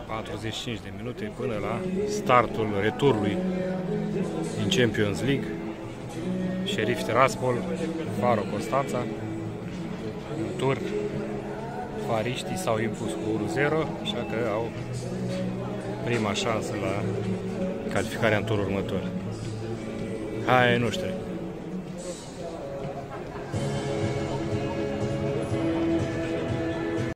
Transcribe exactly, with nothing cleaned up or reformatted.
patruzeci și cinci de minute până la startul returului din Champions League. Sheriff Tiraspol, Faro Constanța. În tur, fariștii s-au impus cu unu zero, așa că au prima șansă la calificarea în turul următor. Hai, nu știu.